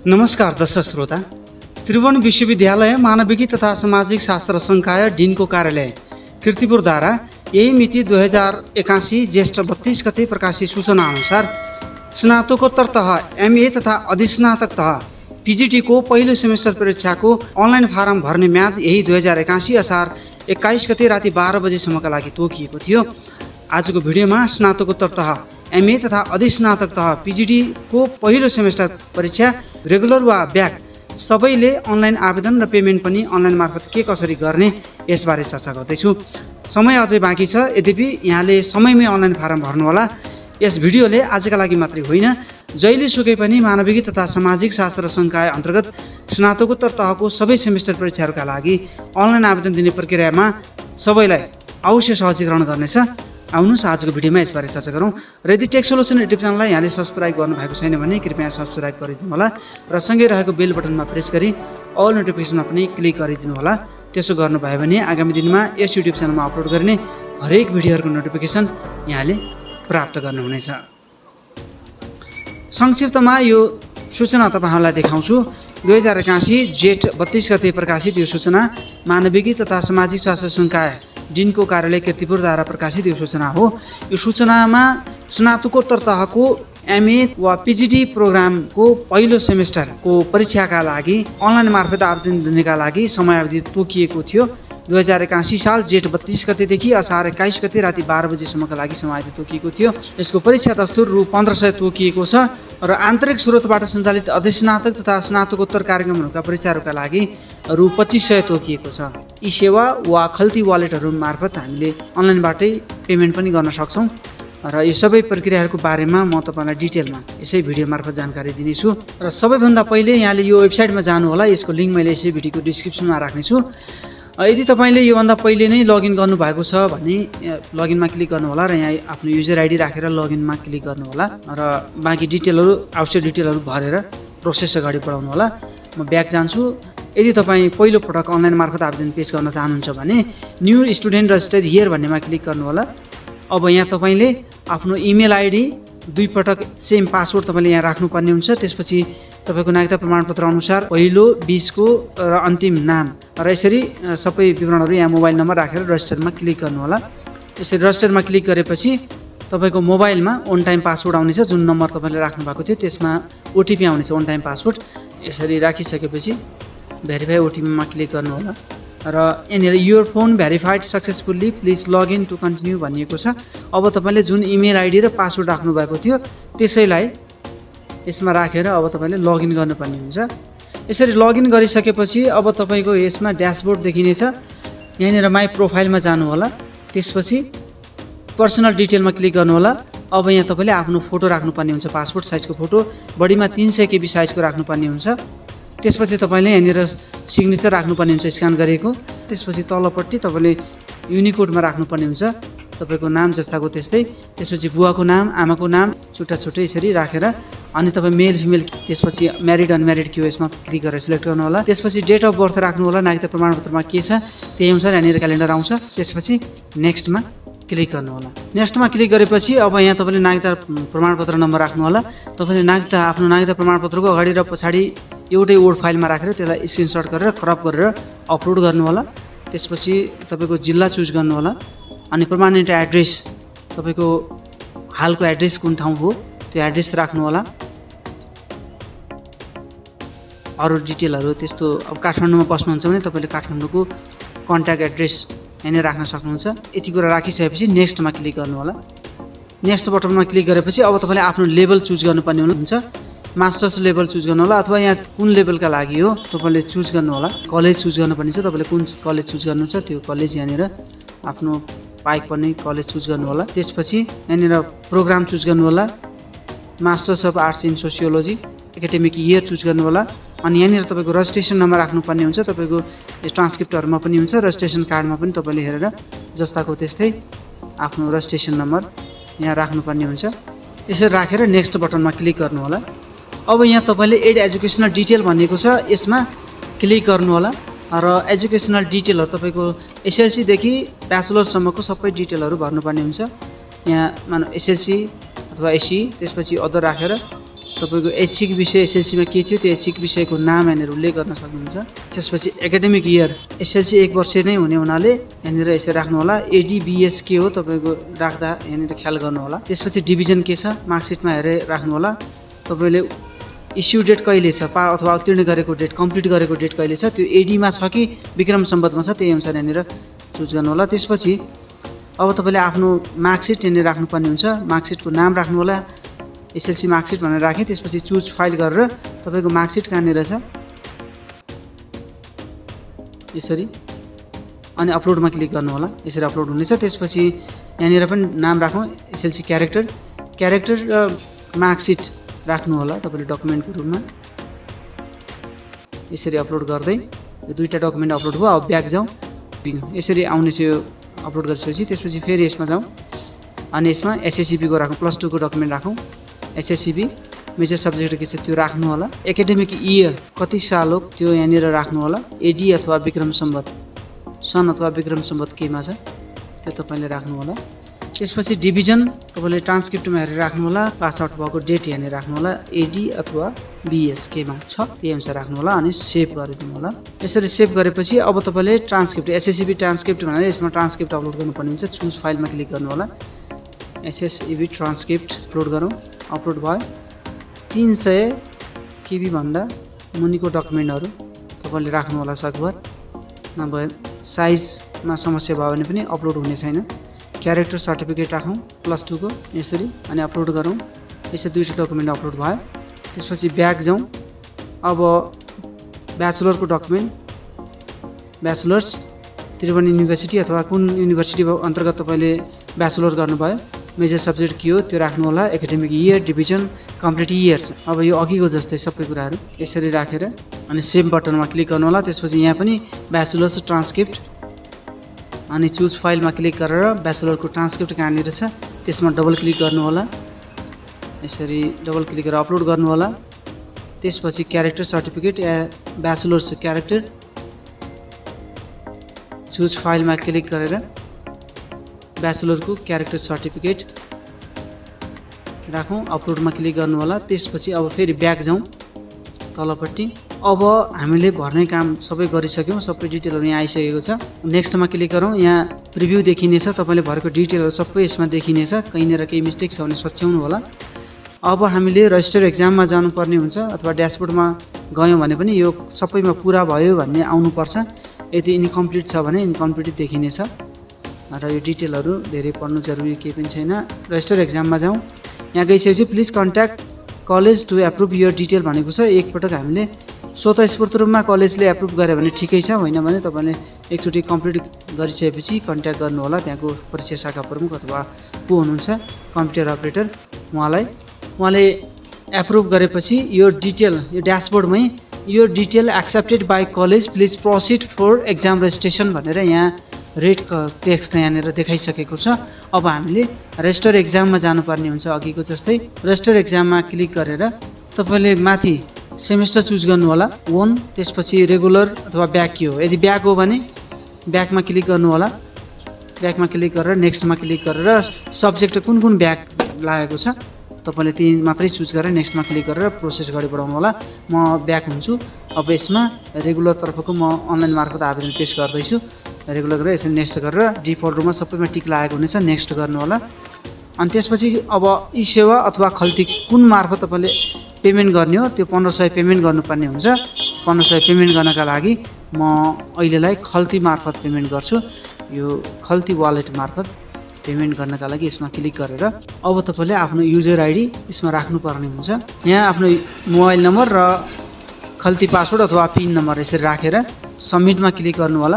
नमस्कार दर्शक श्रोता, त्रिभुवन विश्वविद्यालय मानविकी तथा सामाजिक शास्त्र संकाय डिनको कार्यालय कीर्तिपुरद्वारा यही मिति 2081 ज्येष्ठ 32 गते प्रकाशित सूचना अनुसार स्नातकोत्तर तह MA तथा अधिस्नातक तह PGT को पहिलो सेमेस्टर परीक्षाको अनलाइन फारम भर्ने म्याद यही 2081 असार 21 गते राति 12 बजेसम्मका लागि तोकिएको थियो। आजको भिडियोमा स्नातकोत्तर तह MA तथा अधिस्नातक तह PGT को पहिलो सेमेस्टर परीक्षा रेगुलर वा ब्याक सबैले अनलाइन आवेदन र पेमेन्ट पनि अनलाइन मार्फत के कसरी गर्ने यसबारे चर्चा गर्दैछु। समय अझै बाँकी छ, यद्यपि यहाँले समयमै अनलाइन फारम भर्नुहोला। यस भिडियोले आजका लागि मात्रै होइन, जहिले सुकै पनि मानविकी तथा सामाजिक शास्त्र संकाय अन्तर्गत स्नातकोत्तर तहको सबै सेमेस्टर परीक्षाहरूका लागि अनलाइन आवेदन दिने प्रक्रियामा सबैलाई अवश्य सहजीकरण गर्नेछ। आउनुहोस् आजको भिडियोमा यसबारे चर्चा गरौँ। र यदि टेक सोल्युसन युट्युब च्यानललाई यहाँले सब्सक्राइब गर्नुभएको छैन भने कृपया सब्सक्राइब गरिदिनु होला र सँगै रहेको बेल बटनमा प्रेस गरी अल नोटिफिकेसनमा पनि क्लिक गरिदिनु होला। त्यसो गर्नुभयो भने आगामी दिनमा यस युट्युब च्यानलमा अपलोड गर्ने हरेक भिडियोहरूको नोटिफिकेसन यहाँले प्राप्त गर्नुहुनेछ। संक्षिप्तमा यो सूचना तपाईहरुलाई देखाउँछु। 2081 जेठ 32 गते प्रकाशित यो सूचना मानविकी तथा सामाजिक शास्त्र संकाय डिनको कार्यालय कीर्तिपुरद्वारा प्रकाशित यो सूचना हो। यो सूचनामा स्नातकोत्तर तहको MA वा PGT प्रोग्रामको पहिलो सेमेस्टरको परीक्षाका लागि अनलाइन मार्फत आवेदन दिनका लागि समयावधि तोकिएको थियो। 2081 साल जेठ 32 गतेदेखि असार 21 गते राति 12 बजेसम्मका लागि समयावधि तोकिएको थियो। यसको परीक्षा दस्तुर रु 1500 तोकिएको छ र आन्तरिक स्रोतबाट सञ्चालित अधिस्नातक तथा स्नातकोत्तर कार्यक्रमहरूका परीक्षाहरूका लागि रु 2500 तोकिएको छ। यी सेवा वा खल्ती वालेटहरू मार्फत हामीले अनलाइनबाटै पेमेन्ट पनि गर्न सक्छौँ र यो सबै प्रक्रियाहरूको बारेमा म तपाईलाई डिटेलमा यसै भिडियो मार्फत जानकारी दिनेछु। र सबैभन्दा पहिले यहाँले यो वेबसाइटमा जानु होला। यसको लिङ्क मैले यसै भिडियोको डिस्क्रिप्सनमा राख्नेछु। यदि तपाईँले योभन्दा पहिले नै लगइन गर्नुभएको छ भने लगइनमा क्लिक गर्नु होला र यहाँ आफ्नो युजर आइडी राखेर लगइनमा क्लिक गर्नु होला र बाँकी डिटेलहरू आवश्यक डिटेलहरू भरेर प्रोसेस अगाडि बढाउनु होला। म ब्याक जान्छु। यदि तपाईँ पहिलो पटक अनलाइन मार्फत आवेदन पेश गर्न चाहनुहुन्छ भने न्यू स्टुडेन्ट रजिस्टर्ड हियर भन्नेमा क्लिक गर्नु होला। अब यहाँ तपाईँले आफ्नो इमेल आइडी दुई पटक सेम पासवर्ड तपाईँले यहाँ राख्नुपर्ने हुन्छ। त्यसपछि तपाईँको नागरिकता प्रमाणपत्र अनुसार पहिलो 20 को र अन्तिम नाम र यसरी सबै विवरणहरू यहाँ मोबाइल नम्बर राखेर रजिस्टरमा क्लिक गर्नु होला। यसरी रजिस्टरमा क्लिक गरेपछि तपाईँको मोबाइलमा अन टाइम पासवर्ड आउनेछ। जुन नम्बर तपाईँले राख्नु भएको थियो त्यसमा OTP आउनेछ, अन टाइम पासवर्ड। यसरी राखिसकेपछि भेरिफाई OTPमा क्लिक गर्नु होला र यहाँनिर your phone verified successfully please login to continue भनिएको छ। अब तपाईँले जुन इमेल आइडी र पासवर्ड राख्नु भएको थियो त्यसैलाई यसमा राखेर अब तपाईँले लगइन गर्नुपर्ने हुन्छ। यसरी लगइन गरिसकेपछि अब तपाईँको यसमा ड्यासबोर्ड देखिनेछ। यहाँनिर माई प्रोफाइलमा जानु होला। त्यसपछि पर्सनल डिटेलमा क्लिक गर्नु होला। अब यहाँ तपाईँले आफ्नो फोटो राख्नुपर्ने हुन्छ, पासपोर्ट साइजको फोटो, बढीमा 300 KB साइजको राख्नुपर्ने हुन्छ। त्यसपछि तपाईँले यहाँनिर सिग्नेचर राख्नुपर्ने हुन्छ स्क्यान गरेको। त्यसपछि तलपट्टि तपाईँले युनिकोडमा राख्नुपर्ने हुन्छ, तपाईँको नाम जस्ताको त्यस्तै। त्यसपछि बुवाको नाम, आमाको नाम छुट्टा छुट्टै यसरी राखेर अनि तपाईँ मेल फिमेल, त्यसपछि म्यारिड अनम्यारिड के हो यसमा क्लिक गरेर सिलेक्ट गर्नु होला। त्यसपछि डेट अफ बर्थ राख्नु होला। नागरिकता प्रमाणपत्रमा के छ त्यही अनुसार यहाँनिर क्यालेन्डर आउँछ। त्यसपछि नेक्स्टमा क्लिक गर्नु होला। नेक्स्टमा क्लिक गरेपछि अब यहाँ तपाईँले नागरिकता प्रमाणपत्र नम्बर राख्नु होला। तपाईँले आफ्नो नागरिकता प्रमाणपत्रको अगाडि र पछाडि एउटै वर्ड फाइलमा राखेर त्यसलाई स्क्रिनसट गरेर क्रप गरेर अपलोड गर्नु होला। त्यसपछि तपाईँको जिल्ला चुज गर्नु होला अनि पर्मानेन्ट एड्रेस, तपाईँको हालको एड्रेस कुन ठाउँ हो त्यो एड्रेस राख्नु होला। अरू डिटेलहरू त्यस्तो अब काठमाडौँमा बस्नुहुन्छ भने तपाईँले काठमाडौँको कन्ट्याक्ट एड्रेस यहाँनिर राख्न सक्नुहुन्छ। यति कुरा राखिसकेपछि नेक्स्टमा क्लिक गर्नु होला। नेक्स्ट बटनमा क्लिक गरेपछि अब तपाईँले आफ्नो लेभल चुज गर्नुपर्ने हुन्छ। मास्टर्स लेभल चुज गर्नु होला अथवा यहाँ कुन लेभलका लागि हो तपाईँले चुज गर्नु होला। कलेज चुज गर्नुपर्ने छ, तपाईँले कुन कलेज चुज गर्नुहुन्छ त्यो कलेज यहाँनिर आफ्नो पाइक पर्ने कलेज चुज गर्नु होला। त्यसपछि यहाँनिर प्रोग्राम चुज गर्नु होला। Masters of arts in sociology academic year choose गर्नु होला। अनि यहाँनिर तपाईँको रजिस्ट्रेसन नम्बर राख्नुपर्ने हुन्छ। तपाईँको ट्रान्सक्रिप्टहरूमा पनि हुन्छ, रजिस्ट्रेसन कार्डमा पनि तपाईँले हेरेर जस्ताको त्यस्तै आफ्नो रजिस्ट्रेसन नम्बर यहाँ राख्नुपर्ने हुन्छ। यसरी राखेर नेक्स्ट बटनमा क्लिक गर्नु होला। अब यहाँ तपाईँले एड एजुकेसनल डिटेल भनेको छ, यसमा क्लिक गर्नु होला र एजुकेसनल डिटेलहरू तपाईँको SLC देखि ब्याचलरसम्मको सबै डिटेलहरू भर्नुपर्ने हुन्छ। यहाँ मानव SLC अथवा SC, त्यसपछि अदर राखेर तपाईको ऐच्छिक विषय एसएलसीमा के थियो त्यो ऐच्छिक विषयको नाम यहाँनिर उल्लेख गर्न सक्नुहुन्छ। त्यसपछि एकाडेमिक इयर एसएलसी 1 वर्ष नै हुने हुनाले यहाँनिर यसरी राख्नु होला। एडीबीएस के हो तपाईको राख्दा यहाँनिर ख्याल गर्नु होला। त्यसपछि डिभिजन के छ मार्कसिटमा हेरेर राख्नु होला। तपाईले इस्यु डेट कहिले छ अथवा उत्तीर्ण गरेको डेट कम्प्लिट गरेको डेट कहिले छ त्यो एडीमा छ कि विक्रम सम्वतमा छ त्यही अनुसार यहाँनिर चुज गर्नु होला। त्यसपछि अब तपाईले आफ्नो मार्कसिट यहाँनिर राख्नुपर्ने हुन्छ। मार्कसिटको नाम राख्नु होला। एसएलसी मार्कसिट भनेर राखेँ। त्यसपछि चुज फाइल गरेर तपाईको मार्कसिट कहाँनिर छ यसरी अनि अपलोडमा क्लिक गर्नु होला। यसरी अपलोड हुनेछ। त्यसपछि यहाँनिर पनि नाम राखौँ एसएलसी क्यारेक्टर र मार्कसिट राख्नु होला तपाईले डकुमेन्टको रूपमा। यसरी अपलोड गर्दै यो दुईटा डकुमेन्ट अपलोड भयो। अब ब्याक जाउँ। यसरी आउने छ यो अपलोड गरिसकेपछि। त्यसपछि फेरि यसमा जाउँ अनि यसमा एसएससीबी को राखौँ +2 को डकुमेन्ट राखौँ। एसएससीबी मेजर सब्जेक्ट के छ त्यो राख्नु होला। एकाडेमिक इयर कति साल हो त्यो यहाँनिर राख्नु होला। एडी अथवा विक्रम सम्वत सन अथवा विक्रम सम्वत केमा छ त्यो तपाईले राख्नु होला। त्यसपछि डिभिजन तपाईले ट्रान्सक्रिप्टमा हेरेर राख्नु होला। पास आउट भएको डेट यहाँनिर राख्नु होला। एडी अथवा बीएस केमा छ त्यही अनुसार राख्नु होला अनि सेभ गरिदिनु होला। यसरी सेभ गरेपछि अब तपाईले ट्रान्सक्रिप्ट एसएससीबी ट्रान्सक्रिप्ट भनेर यसमा ट्रान्सक्रिप्ट अपलोड गर्नुपर्ने हुन्छ। चुज फाइलमा क्लिक गर्नु होला। एसएससीबी ट्रान्सक्रिप्ट अपलोड गरौँ। अपलोड भयो। 300 केबी भन्दा मुनिको डकुमेन्टहरू तपाईले राख्नु होला सकभर। नभए साइजमा समस्या भयो भने पनि अपलोड हुने छैन। क्यारेक्टर सर्टिफिकेट राखौँ +2 को यसरी अनि अपलोड गरौँ। यसरी दुईटा डकुमेन्ट अपलोड भयो। त्यसपछि ब्याक जाउँ। अब ब्याचलरको डकुमेन्ट ब्याचलर्स त्रिभुवन युनिभर्सिटी अथवा कुन युनिभर्सिटी अन्तर्गत तपाईले ब्याचलर गर्नुभयो मेजर सब्जेक्ट के हो त्यो राख्नु होला। Academic year division complete years अब यो अघिको जस्तै सबै कुराहरू यसरी राखेर अनि सेभ बटनमा क्लिक गर्नु होला। त्यसपछि यहाँ पनि ब्याचलर्स ट्रान्सक्रिप्ट अनि चुज फाइलमा क्लिक गरेर ब्याचलरको ट्रान्सक्रिप्ट कहाँनिर छ त्यसमा डबल क्लिक गर्नु होला। यसरी डबल क्लिक गरेर अपलोड गर्नु होला। त्यसपछि क्यारेक्टर सर्टिफिकेट या ब्याचलर्स क्यारेक्टर चुज फाइलमा क्लिक गरेर ब्याचलरको क्यारेक्टर सर्टिफिकेट राखौँ। अपलोडमा क्लिक गर्नु होला। त्यसपछि अब फेरि ब्याक जाउँ तलपट्टि। अब हामीले भर्ने काम सबै गरिसक्यौँ। सबै डिटेलहरू यहाँ आइसकेको छ। नेक्स्टमा क्लिक गरौँ। यहाँ प्रिभ्यू देखिनेछ। तपाईँले भरेको डिटेलहरू सबै यसमा देखिनेछ। कहीँनिर केही मिस्टेक छ भने सच्याउनु होला। अब हामीले रजिस्टर एक्जाममा जानुपर्ने हुन्छ अथवा ड्यासबोर्डमा गयौँ भने पनि यो सबैमा पुरा भयो भन्ने आउनुपर्छ। यदि इन्कम्प्लिट छ भने इन्कम्प्लिट देखिनेछ र यो डिटेलहरू धेरै पढ्नु जरुरी केही पनि छैन। रजिस्टर एक्जाममा जाउँ। यहाँ गइसकेपछि please contact college to approve your detail भनेको छ। एकपटक हामीले स्वतस्फूर्त रूपमा कलेजले एप्रुभ गरे भने ठिकै छ। होइन भने तपाईँले एकचोटि कम्प्लिट गरिसकेपछि कन्ट्याक्ट गर्नु होला त्यहाँको परीक्षा शाखा प्रमुख अथवा को हुनुहुन्छ कम्प्युटर अपरेटर उहाँले एप्रुभ गरेपछि यो डिटेल यो ड्यासबोर्डमै यो detail accepted by college please proceed for exam registration भनेर यहाँ रेड टेक्स्ट यहाँनिर देखाइसकेको छ। अब हामीले रजिस्टर एक्जाममा जानुपर्ने हुन्छ। अघिको जस्तै रजिस्टर एक्जाममा क्लिक गरेर तपाईँले माथि सेमेस्टर चुज गर्नु होला 1। त्यसपछि रेगुलर अथवा ब्याक के हो। यदि ब्याक हो भने ब्याकमा क्लिक गर्नु होला। ब्याकमा क्लिक गरेर नेक्स्टमा क्लिक गरेर सब्जेक्ट कुन कुन ब्याक लागेको छ तपाईँले त्यही मात्रै चुज गरेर नेक्स्टमा क्लिक गरेर प्रोसेस गरी बढाउनु होला। म ब्याक हुन्छु। अब यसमा रेगुलर तर्फको म अनलाइन मार्फत आवेदन पेश गर्दैछु। रेगुलर गरेर यसरी नेक्स्ट गरेर डिफल्ट रूपमा सबैमा टिक लागेको हुनेछ। नेक्स्ट गर्नु होला। अनि त्यसपछि अब ई सेवा अथवा खल्ती कुन मार्फत तपाईँले पेमेन्ट गर्ने हो त्यो 1500 पेमेन्ट गर्नुपर्ने हुन्छ। 1500 पेमेन्ट गर्नका लागि म अहिलेलाई खल्ती मार्फत पेमेन्ट गर्छु। यो खल्ती वालेट मार्फत पेमेन्ट गर्नका लागि यसमा क्लिक गरेर अब तपाईँले आफ्नो युजर आइडी यसमा राख्नुपर्ने हुन्छ। यहाँ आफ्नो मोबाइल नम्बर र खल्ती पासवर्ड अथवा पिन नम्बर यसरी राखेर सबमिटमा क्लिक गर्नु होला।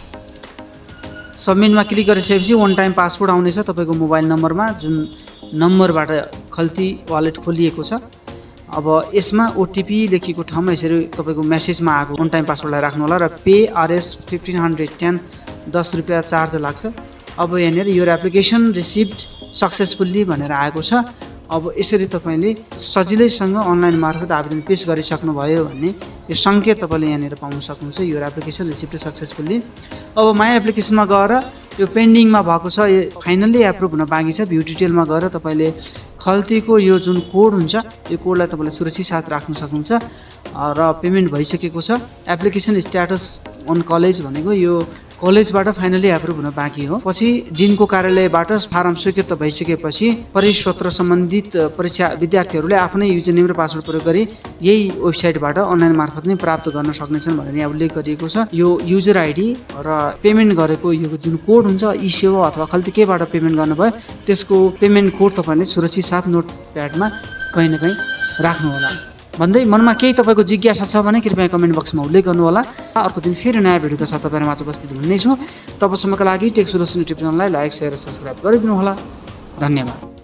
सबमिटमा क्लिक गरिसकेपछि वन टाइम पासवर्ड आउनेछ तपाईँको मोबाइल नम्बरमा जुन नम्बरबाट खल्ती वालेट खोलिएको छ। अब यसमा ओटिपी लेखिएको ठाउँमा यसरी तपाईँको मेसेजमा आएको वन टाइम पासवर्डलाई राख्नु होला र पे आरएस 1510 10 रुपियाँ चार्ज लाग्छ। अब यहाँनिर यो एप्लिकेसन रिसिभ्ड सक्सेसफुल्ली भनेर आएको छ। अब यसरी तपाईँले सजिलैसँग अनलाइन मार्फत आवेदन पेश गरिसक्नुभयो भन्ने यो सङ्केत तपाईँले यहाँनिर पाउन सक्नुहुन्छ। यो एप्लिकेसन रिसिभ्ड सक्सेसफुल्ली। अब माई एप्लिकेसनमा गएर यो पेन्डिङमा भएको छ यो फाइनल्ली एप्रुभ हुन बाँकी छ। भ्यू डिटेलमा गएर तपाईँले खल्तीको यो जुन कोड हुन्छ यो कोडलाई तपाईँले सुरक्षित साथ राख्न सक्नुहुन्छ र पेमेन्ट भइसकेको छ। एप्लिकेसन स्ट्याटस अन कलेज भनेको यो कलेजबाट फाइनली एप्रुभ हुन बाँकी हो। पछि डिनको कार्यालयबाट फारम स्वीकृत भइसकेपछि परिपत्र सम्बन्धित परीक्षा विद्यार्थीहरूले आफ्नै युजरनेम र पासवर्ड प्रयोग गरी यही वेबसाइटबाट अनलाइन मार्फत नै प्राप्त गर्न सक्नेछन् भनेर यहाँ उल्लेख गरिएको छ। यो युजर आइडी र पेमेन्ट गरेको यो जुन कोड हुन्छ ई सेवा अथवा खल्ती केबाट पेमेन्ट गर्नुभयो त्यसको पेमेन्ट कोड तपाईँले सुरक्षित साथ नोटप्याडमा कहीँ न कहीँ राख्नुहोला भन्दै मनमा केही तपाईँको जिज्ञासा छ भने कृपया कमेन्ट बक्समा उल्लेख गर्नुहोला। अर्को दिन फेरि नयाँ भिडियोको साथ तपाईँहरूमा उपस्थित हुनेछु। तबसम्मका लागि टेक सोल्युसन युट्युब च्यानललाई लाइक, सेयर र सब्सक्राइब गरिदिनुहोला। धन्यवाद।